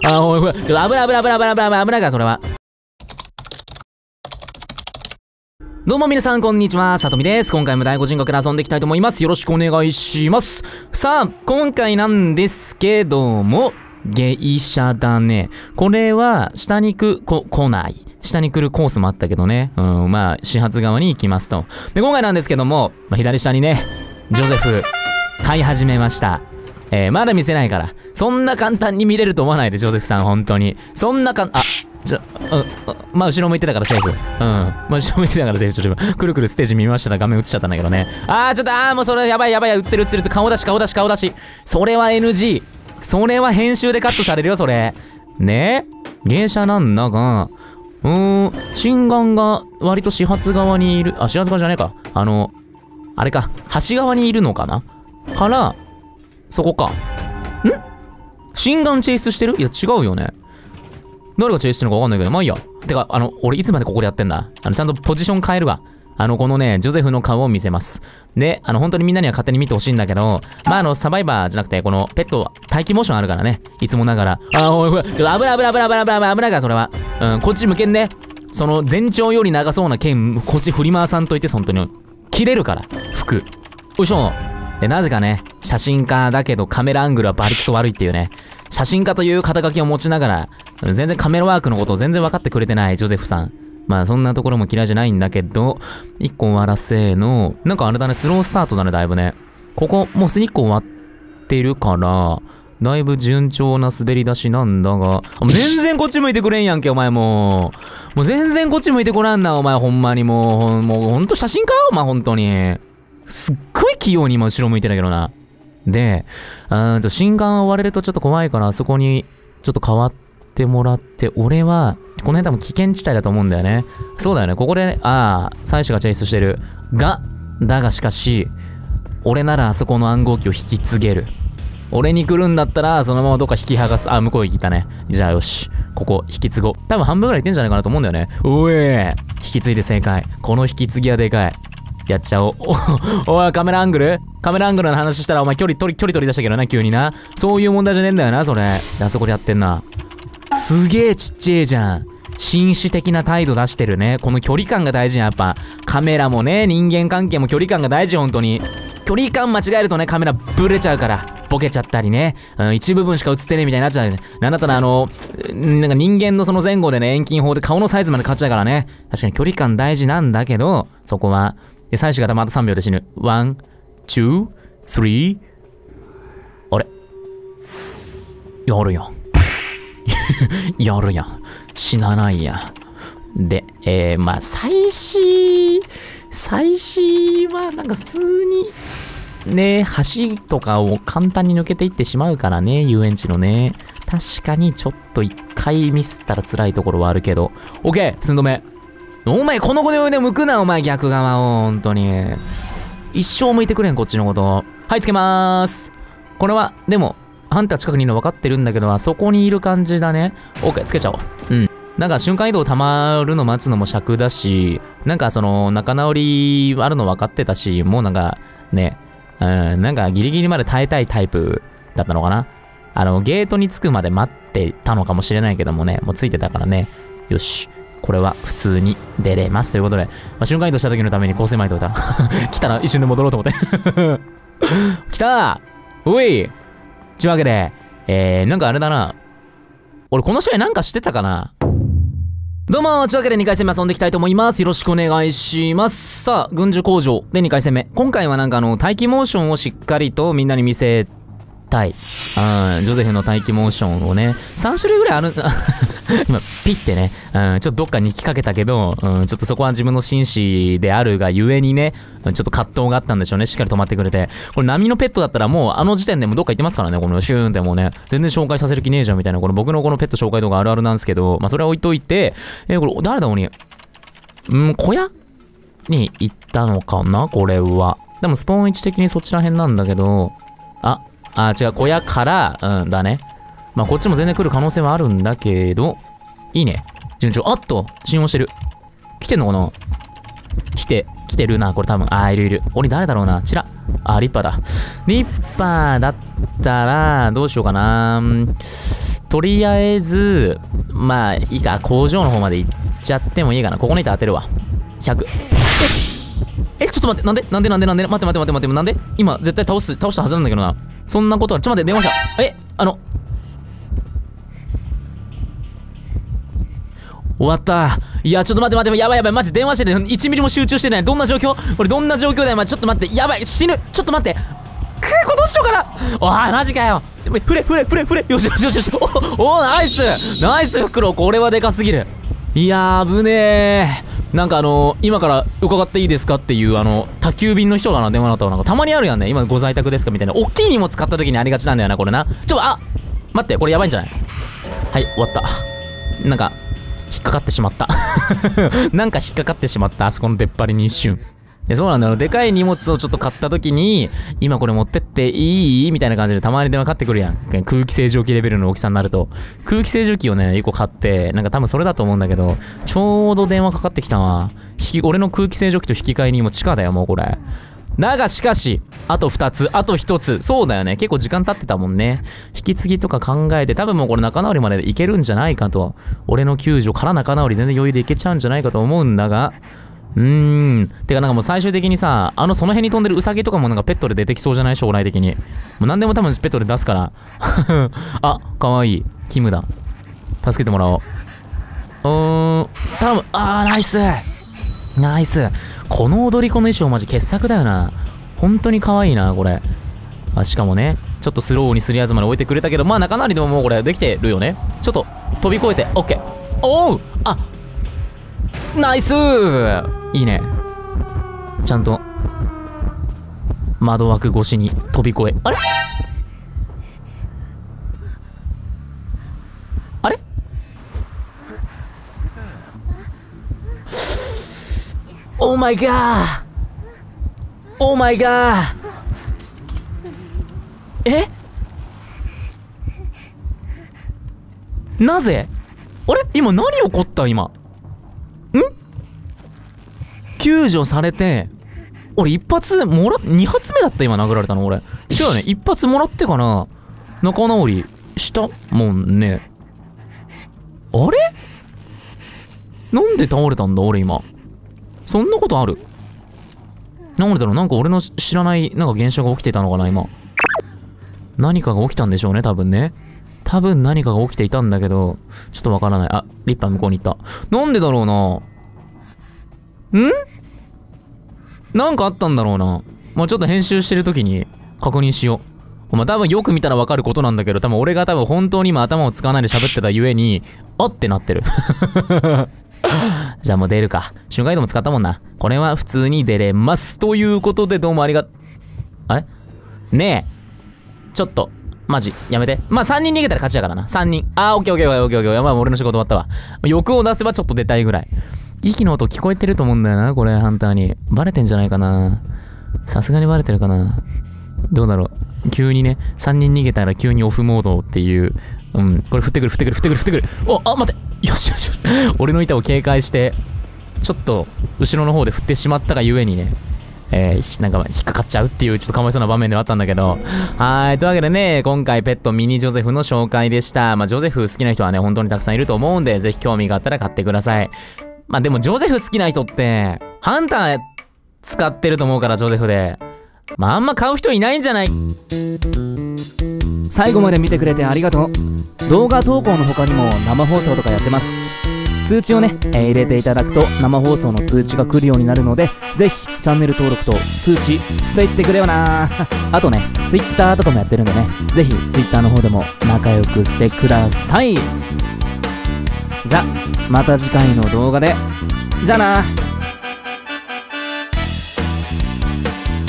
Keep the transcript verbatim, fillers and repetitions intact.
あ、おい、ほら、ちょっと危ない危ない危ない危ない危ない危ない危ないから、それは。どうも皆さん、こんにちは。さとみです。今回も第五人格で遊んでいきたいと思います。よろしくお願いします。さあ、今回なんですけども、芸者だね。これは、下に行く、こ、来ない。下に来るコースもあったけどね。うん、まあ、始発側に行きますと。で、今回なんですけども、まあ、左下にね、ジョゼフ、買い始めました。えー、まだ見せないから。そんな簡単に見れると思わないで、ジョゼフさん、本当に。そんなかん、あ、ちょ、うん、まあ、後ろ向いてたからセーフ。うん。まあ、後ろ向いてたからセーフ。ちょっと、くるくるステージ見ましたら画面映っちゃったんだけどね。あー、ちょっと、あー、もうそれやばいやばいや、映ってる映ってる。顔出し、顔出し、顔出し。それは エヌジー。それは編集でカットされるよ、それ。ね芸者なんだが、うーん、心眼が割と始発側にいる、あ、始発側じゃねえか。あの、あれか、端側にいるのかなから、そこか。ん心眼チェイスしてるいや、違うよね。誰がチェイスしてるのかわかんないけど、まあいいや。てか、あの、俺いつまでここでやってんだあの、ちゃんとポジション変えるわ。あの、このね、ジョゼフの顔を見せます。で、あの、本当にみんなには勝手に見てほしいんだけど、まあ、あの、サバイバーじゃなくて、この、ペット、待機モーションあるからね。いつもながら。あ、おい、ほら、ちょっと危ない危ない危ない危ない危ない危ないから、それは。うん、こっち向けんね。その、前兆より長そうな剣、こっち振り回さんといて、本当に。切れるから、服。よいしょ。で、なぜかね、写真家だけどカメラアングルはバリクソ悪いっていうね。写真家という肩書きを持ちながら、全然カメラワークのことを全然分かってくれてないジョゼフさん。まあそんなところも嫌いじゃないんだけど、いっこ終わらせの、なんかあれだね、スロースタートだね、だいぶね。ここ、もうすにいっこ終わってるから、だいぶ順調な滑り出しなんだが、もう全然こっち向いてくれんやんけ、お前もう。もう全然こっち向いてこらんな、お前ほんまにもう。もうほんと写真家お前ほんとに。すっごい器用に今後ろ向いてたけどな。で、うーんと、心眼を割れるとちょっと怖いから、あそこにちょっと変わってもらって、俺は、この辺多分危険地帯だと思うんだよね。そうだよね。ここで、ああ、妻子がチェイスしてる。が、だがしかし、俺ならあそこの暗号機を引き継げる。俺に来るんだったら、そのままどっか引き剥がす。あ、向こう行ったね。じゃあよし。ここ、引き継ごう。多分半分ぐらいいってんじゃないかなと思うんだよね。おえ引き継いで正解。この引き継ぎはでかい。やっちゃおう。お、おい、カメラアングルカメラアングルの話したらお前距離取り、距離取り出したけどな、急にな。そういう問題じゃねえんだよな、それ。あそこでやってんな。すげえちっちゃいじゃん。紳士的な態度出してるね。この距離感が大事や、やっぱ。カメラもね、人間関係も距離感が大事、ほんとに。距離感間違えるとね、カメラブレちゃうから。ボケちゃったりね。うん、一部分しか映ってねえみたいになっちゃう。なんだったらあの、なんか人間のその前後でね、遠近法で顔のサイズまで変わっちゃうからね。確かに距離感大事なんだけど、そこは。で、最初がまたさんびょうで死ぬ。ワン、ツー、スリー。あれやるやん。やるやん。死なないやん。で、えー、まあ、最始、最始はなんか普通に、ね、橋とかを簡単に抜けていってしまうからね、遊園地のね。確かにちょっと一回ミスったら辛いところはあるけど。オッケー、寸止め。お前、この子で腕向くな、お前、逆側を。ほんとに。一生向いてくれん、こっちのこと。はい、つけまーす。これは、でも、ハンター近くにいるの分かってるんだけど、あそこにいる感じだね。オッケー、つけちゃおう。うん。なんか、瞬間移動溜まるの待つのも尺だし、なんか、その、仲直りあるの分かってたし、もうなんか、ね、うん、なんか、ギリギリまで耐えたいタイプだったのかな。あの、ゲートに着くまで待ってたのかもしれないけどもね、もうついてたからね。よし。これは普通に出れますということで、まあ、瞬間移動した時のために構成巻いておいた。来たら一瞬で戻ろうと思って。来たーおいちゅうわけで、えー、なんかあれだな。俺この試合なんかしてたかなどうも、ちゅうわけでにかい戦目遊んでいきたいと思います。よろしくお願いします。さあ、軍需工場でにかい戦目。今回はなんかあの、待機モーションをしっかりとみんなに見せたい。うん、ジョゼフの待機モーションをね、さん種類ぐらいある、今、ピッてね、うん、ちょっとどっかに引っ掛けたけど、うん、ちょっとそこは自分の紳士であるがゆえにね、ちょっと葛藤があったんでしょうね。しっかり止まってくれて。これ波のペットだったらもうあの時点でもどっか行ってますからね、このシューンってもうね、全然紹介させる気ねえじゃんみたいな、この僕のこのペット紹介動画あるあるなんですけど、まあそれは置いといて、えー、これ誰だ、鬼。うん、小屋に行ったのかなこれは。でもスポーン位置的にそっちら辺なんだけど、あ、あ、違う、小屋から、うん、だね。まあこっちも全然来る可能性はあるんだけど、いいね。順調。あっと信用してる。来てんのかな来て、来てるな。これ多分。あー、いるいる。俺誰だろうな。チラ。あー、リッパーだ。リッパーだったら、どうしようかな。 とりあえず、まあ、いいか、工場の方まで行っちゃってもいいかな。ここにいて当てるわ。ひゃく。え、え、ちょっと待って、なんでなんでなんでなんで待って待って待って待って、なんで今、絶対倒す、倒したはずなんだけどな。そんなことは、ちょっと待って、電話した。え、あの、終わった。いや、ちょっと待って待って、やばいやばい、マジ電話してて、いちミリも集中してない。どんな状況俺どんな状況だよ、マジ。ちょっと待って、やばい、死ぬ。ちょっと待って。くーこどうしようかな。おい、マジかよ。ふれふれふれふれ。よしよしよしよし。おお、ナイスナイス袋、これはでかすぎる。いやー、危ねえ。なんかあのー、今から伺っていいですかっていうあの、宅急便の人がな、電話だったらなんかたまにあるやんね。今ご在宅ですかみたいな。おっきい荷物買った時にありがちなんだよな、これな。ちょ、あ待って、これやばいんじゃない？はい、終わった。なんか、引っかかってしまった。なんか引っかかってしまった。あそこの出っ張りに一瞬。で、そうなんだよ。でかい荷物をちょっと買った時に、今これ持ってっていいみたいな感じでたまに電話かかってくるやん。空気清浄機レベルの大きさになると。空気清浄機をね、いっこ買って、なんか多分それだと思うんだけど、ちょうど電話かかってきたわ。引き、俺の空気清浄機と引き換えにも地下だよ、もうこれ。だがしかし、あとふたつ、あとひとつ。そうだよね。結構時間経ってたもんね。引き継ぎとか考えて、多分もうこれ仲直りまでいけるんじゃないかと。俺の救助から仲直り全然余裕でいけちゃうんじゃないかと思うんだが、うーん。てかなんかもう最終的にさ、あのその辺に飛んでるウサギとかもなんかペットで出てきそうじゃない？将来的に。もう何でも多分ペットで出すから。あ、かわいい。キムだ。助けてもらおう。うーん。頼む。あー、ナイスナイス。この踊り子の衣装マジ傑作だよな。本当に可愛いな、これ。あ、しかもね、ちょっとスローにするやつまで置いてくれたけど、まあ仲直りでももうこれできてるよね。ちょっと飛び越えて、オッケー。おうあナイスーいいね。ちゃんと、窓枠越しに飛び越え。あれあれオーマイガーオーマイガーえなぜあれ今何起こった今ん救助されて、俺一発もら、二発目だった今殴られたの俺。違うよね、一発もらってかな、仲直りしたもんね。あれなんで倒れたんだ俺今。そんなことある？なんでだろう、なんか俺の知らないなんか現象が起きてたのかな今。何かが起きたんでしょうね、多分ね。多分何かが起きていたんだけど、ちょっとわからない。あ、リッパー向こうに行った。なんでだろうな。ん？なんかあったんだろうな。まあ、ちょっと編集してる時に確認しよう。まあ、多分よく見たらわかることなんだけど、多分俺が多分本当に今頭を使わないで喋ってたゆえに、あってなってる。じゃあもう出るか。瞬間移動も使ったもんな。これは普通に出れます。ということでどうもありが、あれねえ。ちょっと、マジ、やめて。まあさんにん逃げたら勝ちだからな。さんにん。あー、オッケーオッケーオッケーオッケー。やばい、俺の仕事終わったわ。欲を出せばちょっと出たいぐらい。息の音聞こえてると思うんだよな、これ、ハンターに。バレてんじゃないかな。さすがにバレてるかな。どうだろう。急にね、さんにん逃げたら急にオフモードっていう。うん、これ降ってくる、降ってくる、降ってくる、降ってくる。お、あ、待って。よしよしよし。俺の板を警戒して、ちょっと、後ろの方で振ってしまったがゆえにね、えー、なんか引っかかっちゃうっていうちょっとかわいそうな場面ではあったんだけど。はい。というわけでね、今回ペットミニジョゼフの紹介でした。まあ、ジョゼフ好きな人はね、本当にたくさんいると思うんで、ぜひ興味があったら買ってください。まあでもジョゼフ好きな人って、ハンター使ってると思うから、ジョゼフで。まああんま買う人いないんじゃない？ 最後まで見てくれてありがとう。動画投稿の他にも生放送とかやってます。通知をね、えー、入れていただくと生放送の通知が来るようになるので、ぜひチャンネル登録と通知していってくれよな。あとね、Twitter とかもやってるんでね、ぜひ Twitter の方でも仲良くしてください。じゃ、また次回の動画で。じゃあな。